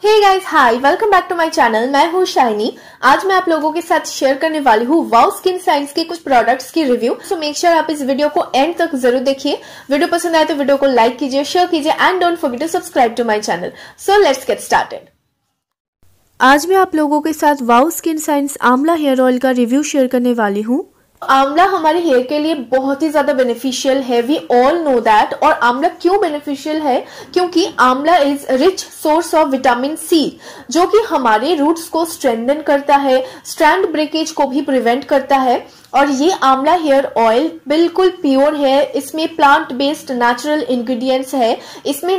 Hey guys, hi, welcome back to my channel. मैं हूँ shiny. आज मैं आप लोगों के साथ शेयर करने वाली हूँ वाओ स्किन साइंस के कुछ प्रोडक्ट्स की रिव्यू। सो मेक श्योर आप इस वीडियो को एंड तक जरूर देखिए। वीडियो पसंद आए तो वीडियो को लाइक कीजिए, शेयर कीजिए and don't forget to subscribe to my channel. So let's get started. आज मैं आप लोगों के साथ Wow Skin Science amla hair oil का रिव्यू शेयर करने वाली हूँ। आंवला हमारे हेयर के लिए बहुत ही ज्यादा बेनिफिशियल है, वी ऑल नो दैट। और आंवला क्यों बेनिफिशियल है? क्योंकि amla is rich source of vitamin C, जो कि हमारे रूट्स को स्ट्रेंथन करता है, स्ट्रैंड ब्रेकेज को भी प्रिवेंट करता है। और ये आंवला हेयर ऑयल बिल्कुल प्योर है, इसमें प्लांट बेस्ड नेचुरल इंग्रेडिएंट्स है, इसमें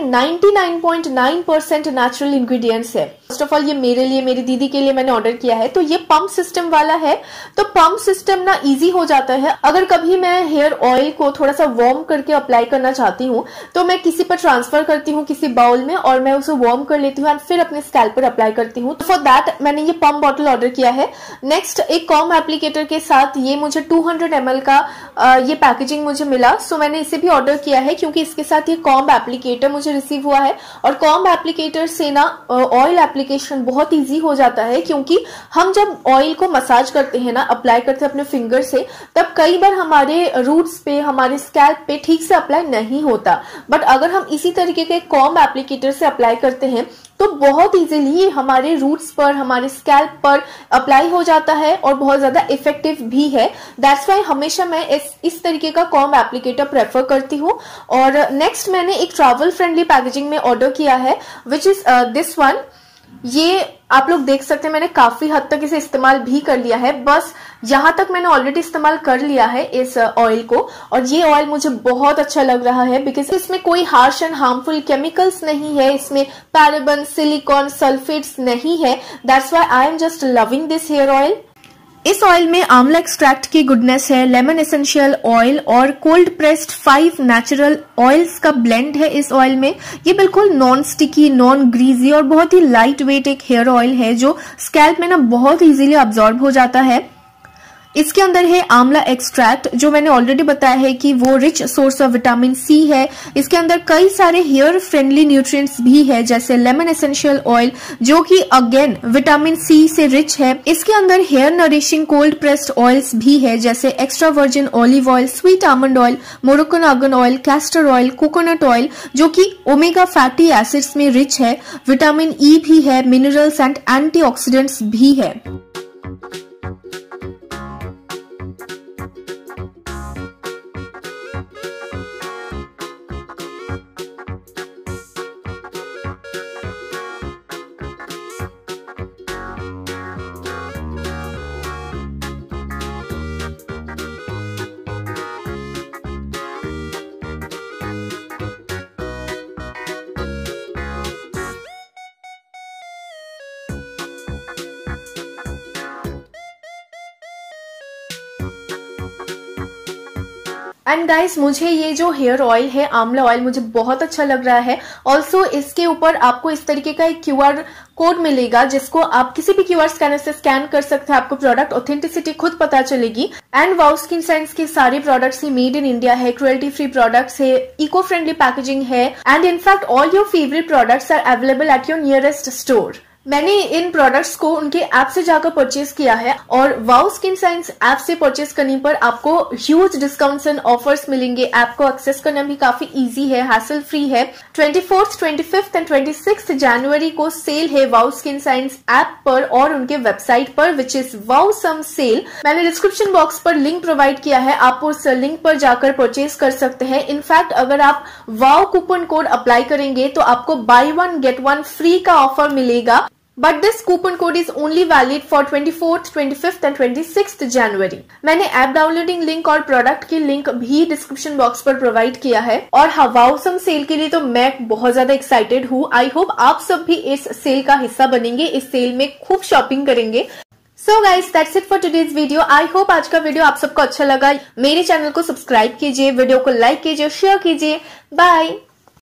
99.9% नेचुरल इंग्रेडिएंट्स है। फर्स्ट ऑफ ऑल ये मेरे लिए, मेरी दीदी के लिए मैंने ऑर्डर किया है, तो ये पंप सिस्टम वाला है। तो पंप सिस्टम ना इजी हो जाता है। अगर कभी मैं हेयर ऑयल को थोड़ा सा वार्म करके अप्लाई करना चाहती हूँ तो मैं किसी पर ट्रांसफर करती हूँ, किसी बाउल में, और मैं उसे वार्म कर लेती हूँ और फिर अपने स्कैल्प पर अप्लाई करती हूँ। फॉर दैट मैंने ये पंप बॉटल ऑर्डर किया है। नेक्स्ट एक कॉम एप्लीकेटर के साथ ये मुझे 200 ml का ये पैकेजिंग मुझे मिला। सो मैंने इसे भी ऑर्डर किया है क्योंकि इसके साथ ये कॉम्ब एप्लीकेटर मुझे रिसीव हुआ है। और कॉम्ब एप्लीकेटर से ना ऑयल एप्लीकेशन बहुत इजी हो जाता है, क्योंकि हम जब ऑयल को मसाज करते हैं ना, अप्लाई करते हैं अपने फिंगर से, तब कई बार हमारे रूट्स पे, हमारे स्कैल्प पे ठीक से अप्लाई नहीं होता। बट अगर हम इसी तरीके के कॉम्ब एप्लीकेटर से अप्लाई करते हैं तो बहुत इजीली हमारे रूट्स पर, हमारे स्कैल्प पर अप्लाई हो जाता है और बहुत ज्यादा इफेक्टिव भी है। दैट्स वाई हमेशा मैं इस तरीके का कॉम्ब एप्लीकेटर प्रेफर करती हूँ। और नेक्स्ट मैंने एक ट्रैवल फ्रेंडली पैकेजिंग में ऑर्डर किया है, विच इज दिस वन। ये आप लोग देख सकते हैं, मैंने काफी हद तक इसे इस्तेमाल भी कर लिया है। बस यहाँ तक मैंने ऑलरेडी इस्तेमाल कर लिया है इस ऑयल को, और ये ऑयल मुझे बहुत अच्छा लग रहा है बिकॉज इसमें कोई हार्श एंड हार्मफुल केमिकल्स नहीं है, इसमें पैराबन, सिलिकॉन, सल्फेट्स नहीं है। That's why I am just loving this hair oil. इस ऑयल में आंवला एक्सट्रैक्ट की गुडनेस है, लेमन एसेंशियल ऑयल और कोल्ड प्रेस्ड 5 नेचुरल ऑयल्स का ब्लेंड है इस ऑयल में। ये बिल्कुल नॉन स्टिकी, नॉन ग्रीजी और बहुत ही लाइट वेट एक हेयर ऑयल है जो स्कैल्प में ना बहुत इजीली अब्सॉर्ब हो जाता है। इसके अंदर है आंवला एक्सट्रैक्ट, जो मैंने ऑलरेडी बताया है कि वो rich source of vitamin C है। इसके अंदर कई सारे हेयर फ्रेंडली न्यूट्रिएंट्स भी है, जैसे लेमन एसेंशियल ऑयल जो कि अगेन विटामिन सी से रिच है। इसके अंदर hair nourishing cold pressed oils भी है, जैसे extra virgin olive oil, sweet almond oil, Moroccan argan oil, castor oil, coconut oil, जो कि ओमेगा फैटी एसिड्स में रिच है। विटामिन ई भी है, मिनरल्स एंड एंटीऑक्सीडेंट्स भी है। एंड गाइस, मुझे ये जो हेयर ऑयल है आंवला ऑयल मुझे बहुत अच्छा लग रहा है। ऑल्सो इसके ऊपर आपको इस तरीके का एक QR कोड मिलेगा, जिसको आप किसी भी QR स्कैनर से स्कैन कर सकते हैं। आपको प्रोडक्ट ऑथेंटिसिटी खुद पता चलेगी। एंड वाओ स्किन साइंस के सारे प्रोडक्ट्स ही मेड इन इंडिया है, क्रुएल्टी फ्री प्रोडक्ट्स है, इको फ्रेंडली पैकेजिंग है, and in fact all your favourite products are available at your nearest store. मैंने इन प्रोडक्ट्स को उनके ऐप से जाकर परचेज किया है, और वाओ स्किन साइंस ऐप से परचेज करने पर आपको ह्यूज डिस्काउंट्स एंड ऑफर्स मिलेंगे। ऐप को एक्सेस करना भी काफी इजी है, हैसल फ्री है। 24th, 25th एंड 26th जनवरी को सेल है वाओ स्किन साइंस ऐप पर और उनके वेबसाइट पर, which is wow some sale. मैंने डिस्क्रिप्शन बॉक्स पर लिंक प्रोवाइड किया है, आप उस लिंक पर जाकर परचेज कर सकते हैं। इनफैक्ट अगर आप वाओ कूपन कोड अप्लाई करेंगे तो आपको बाय 1 गेट 1 फ्री का ऑफर मिलेगा। But this coupon code is only valid for 24th, 25th and 26th जनवरी। मैंने ऐप डाउनलोडिंग लिंक और प्रोडक्ट की लिंक भी डिस्क्रिप्शन बॉक्स पर प्रोवाइड किया है। और वाओ सम सेल के लिए तो मैं बहुत ज्यादा एक्साइटेड हूँ। आई होप आप सब भी इस सेल का हिस्सा बनेंगे, इस सेल में खूब शॉपिंग करेंगे। So guys, that's it for today's video. I hope आज का वीडियो आप सबको अच्छा लगा। मेरे चैनल को सब्सक्राइब कीजिए, वीडियो को लाइक कीजिए, शेयर कीजिए। बाय।